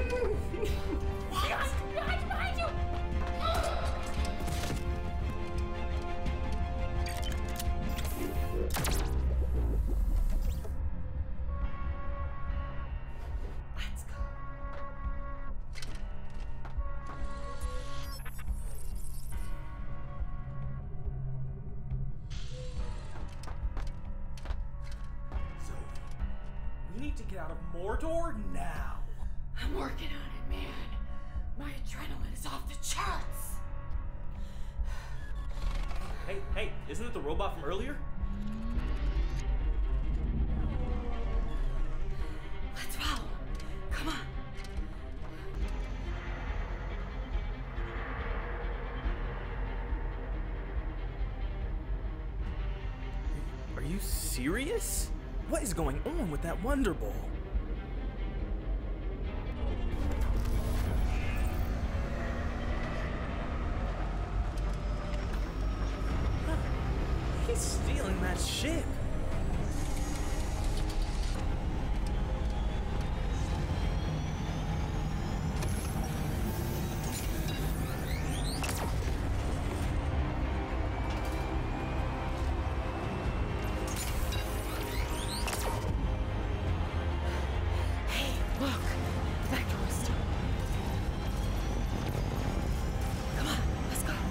Behind you! Let's go. We need to get out of Mordor now. I'm working on it, man. My adrenaline is off the charts. Hey, isn't it the robot from earlier? Let's follow him. Come on. Are you serious? What is going on with that Wonder Ball? He's stealing that ship. Look, that door is still. Come on, let's go.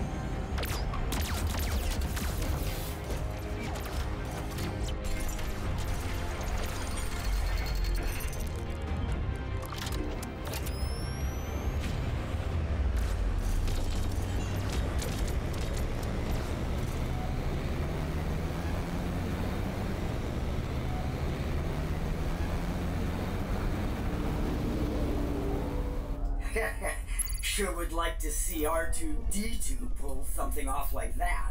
Sure would like to see R2-D2 pull something off like that.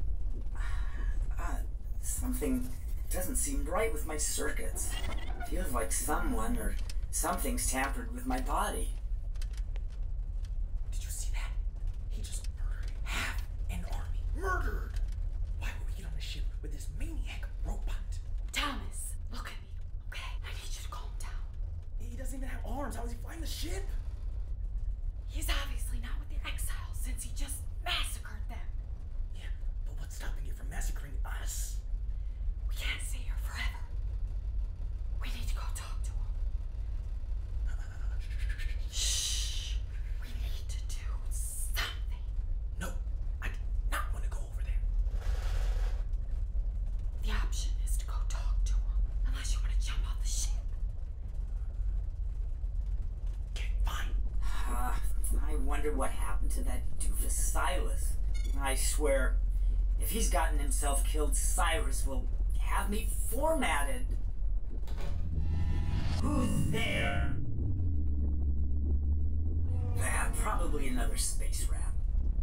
Something doesn't seem right with my circuits. Feels like someone or something's tampered with my body. Did you see that? He just murdered half an army. Murdered! Why would we get on a ship with this maniac robot? Thomas, look at me, okay? I need you to calm down. He doesn't even have arms. How is he flying the ship? He's obviously not with the exiles since he just massacred them. Yeah, but what's stopping it from massacring us? We can't stay here forever. We need to go talk to him. Shh. We need to do something. No, I do not want to go over there. The option is to go talk to him, unless you want to jump off the ship. Okay, fine. I wonder what happened to that doofus Silas. I swear, if he's gotten himself killed, Cyrus will have me formatted. Who's there? Probably another space rat.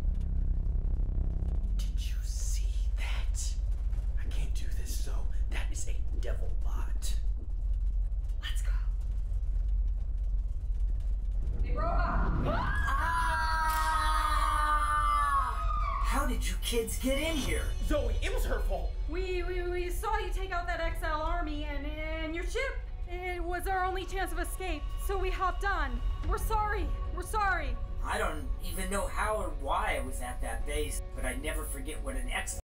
Did you see that? I can't do this, so that is a devil bot. Let's go. Hey, robot! How did you kids get in here? Zoe, it was her fault. We saw you take out that exile army and your ship. It was our only chance of escape, so we hopped on. We're sorry. I don't even know how or why I was at that base, but I never forget what an exile